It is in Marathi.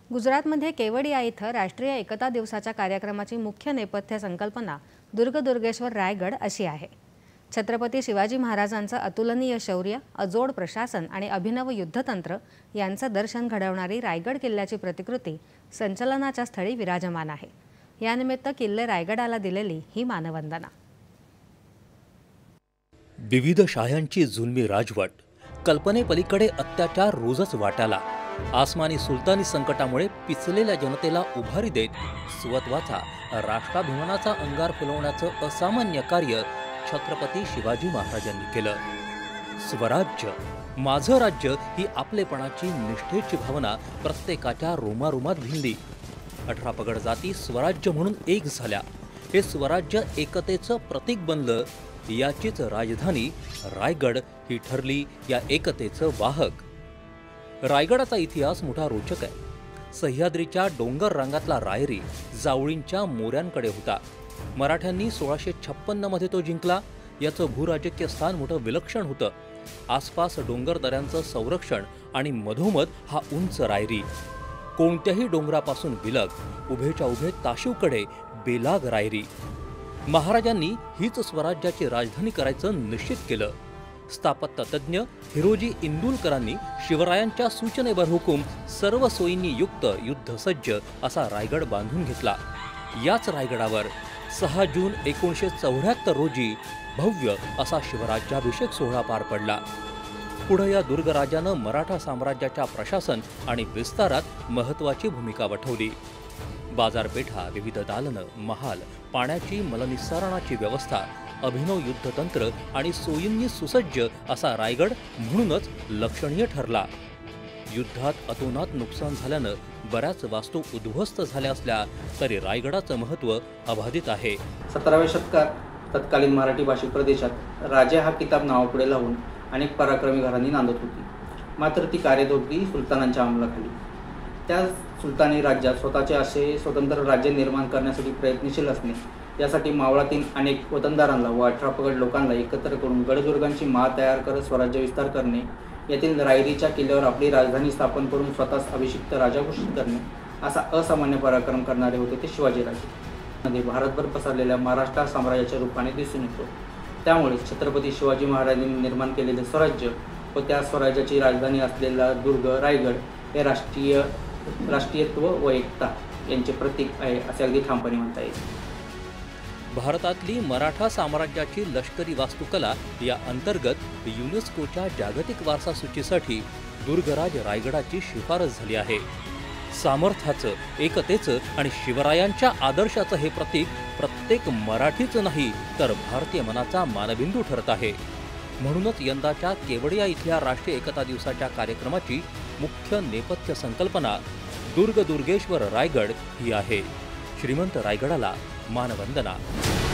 गुजरातमध्ये केवडिया इथं राष्ट्रीय एकता दिवसाच्या कार्यक्रमाची मुख्य नेपथ्य संकल्पना दुर्ग-दुर्गेश्वर रायगड अशी आहे। छत्रपती शिवाजी महाराजांचं अतुलनीय शौर्य, अजोड प्रशासन आणि अभिनव युद्धतंत्र यांचं दर्शन घडवणारी रायगड किल्ल्याची प्रतिकृती संचलनाच्या स्थळी विराजमान आहे। यानिमित्त किल्ले रायगडाला दिलेली ही मानवंदना। विविध शाह्यांची जुलमी राजवट, कल्पनेपलीकडे अत्याचार रोजच वाट्याला, आसमानी सुलतानी संकटामुळे पिचलेल्या जनतेला उभारी देत स्वत्वाचा राष्ट्राभिमानाचा अंगार फुलवण्याचं असामान्य कार्य छत्रपती शिवाजी महाराजांनी केलं। स्वराज्य, माझं राज्य ही आपलेपणाची निष्ठेची भावना प्रत्येकाच्या रोमारोमात भिनली। 18 पगड जाती स्वराज्य म्हणून एक झाल्या। हे स्वराज्य एकतेचं प्रतीक बनलं। याचीच राजधानी रायगड ही ठरली या एकतेचं वाहक। रायगडाचा इतिहास मोठा रोचक आहे। सह्याद्रीच्या डोंगर रांगातला रायरी जावळींच्या मोऱ्यांकडे होता। मराठ्यांनी 1656 मध्ये तो जिंकला। याचं भूराजकीय स्थान मोठं विलक्षण होतं। आसपास डोंगर दऱ्यांचं संरक्षण आणि मधोमध हा उंच रायरी। कोणत्याही डोंगरापासून विलग, उभेच्या उभे ताशीवकडे बेलाग रायरी। महाराजांनी हीच स्वराज्याची राजधानी करायचं निश्चित केलं। स्थापत्य तज्ञ हिरोजी इंदुलकरांनी शिवरायांच्या सूचनेवर हुकूम सर्व सोयींनी युक्त युद्धसज्ज असा रायगड बांधून घेतला। याच रायगडावर 6 जून 1974 रोजी भव्य असा शिवराज्याभिषेक सोहळा पार पडला। पुढे या दुर्गराजानं मराठा साम्राज्याच्या प्रशासन आणि विस्तारात महत्त्वाची भूमिका वठवली। बाजारपेठा, विविध दालनं, महाल, पाण्याची मलनिस्सारणाची व्यवस्था, अभिनव युद्धतंत्र आणि सोयींनी सुसज्ज असा रायगड म्हणूनच लक्षणीय ठरला। युद्धात अतोनात नुकसान झाल्यानं बऱ्याच वास्तू उद्ध्वस्त झाल्या असल्या तरी रायगडाचं महत्त्व अबाधित आहे। 17व्या शतकात तत्कालीन मराठी भाषिक प्रदेशात राजा हा किताब नावापुढे लावून अनेक पराक्रमी घरांनी नांदत होती। मात्र ती कार्यरत होती सुलतानांच्या अंमलाखाली। त्या सुलतानी राज्यात स्वतःचे असे स्वतंत्र राज्य निर्माण करण्यासाठी प्रयत्नशील असणे, यासाठी मावळातील अनेक वतनदारांना व 18 पगड लोकांना एकत्र करून गडदुर्गांची माळ तयार करत स्वराज्य विस्तार करणे, येथील रायरीच्या किल्ल्यावर आपली राजधानी स्थापन करून स्वतःस अभिषिक्त राजा घोषित करणे, असा असामान्य पराक्रम करणारे होते ते शिवाजीराजे। मध्ये भारतभर पसरलेल्या महाराष्ट्र साम्राज्याच्या रूपाने दिसून येतो। त्यामुळे छत्रपती शिवाजी महाराजांनी निर्माण केलेले स्वराज्य व त्या स्वराज्याची राजधानी असलेला दुर्ग रायगड हे राष्ट्रीयत्व व एकता यांचे प्रतीक आहे असे अगदी ठामपणे म्हणता येईल। भारतातली मराठा साम्राज्याची लष्करी वास्तुकला या अंतर्गत युनेस्कोच्या जागतिक वारसा सूचीसाठी दुर्गराज रायगडाची शिफारस झाली आहे। सामर्थ्याचं, एकतेचं आणि शिवरायांच्या आदर्शाचं हे प्रतीक प्रत्येक मराठीच नाही तर भारतीय मनाचा मानबिंदू ठरत आहे। म्हणूनच यंदाच्या केवडिया इथल्या राष्ट्रीय एकता दिवसाच्या कार्यक्रमाची मुख्य नेपथ्य संकल्पना दुर्ग-दुर्गेश्वर रायगड ही आहे। श्रीमंत रायगडाला मानवंदना।